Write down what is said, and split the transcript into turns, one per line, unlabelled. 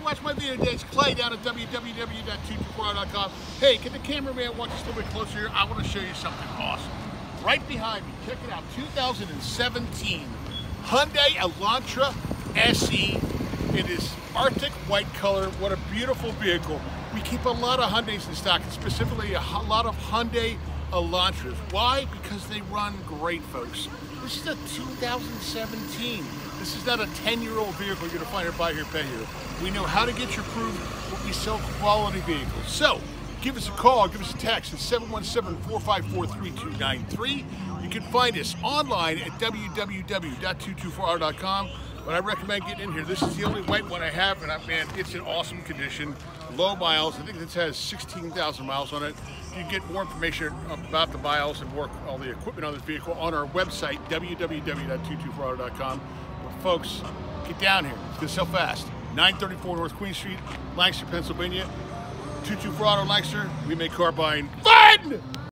watch my video today. It's Clay down at www.224auto.com. Hey, can the cameraman watch us a little bit closer here? I want to show you something awesome. Right behind me, check it out, 2017 Hyundai Elantra SE. It is Arctic white color. What a beautiful vehicle. We keep a lot of Hyundais in stock, and specifically a lot of Hyundai Elantras. Why? Because they run great, folks. This is a 2017. This is not a 10-year-old vehicle you're going to find or buy here, pay here. We know how to get you approved, but we sell quality vehicles. So, give us a call, give us a text at 717-454-3293. You can find us online at www.224auto.com. But I recommend getting in here. This is the only white one I have, and man, it's in awesome condition. Low miles. I think this has 16,000 miles on it. You can get more information about the miles and all the equipment on this vehicle on our website, www.224auto.com. But folks, get down here. It's going to sell fast. 934 North Queen Street, Lancaster, Pennsylvania. 224 Auto Lancaster. We make car buying fun!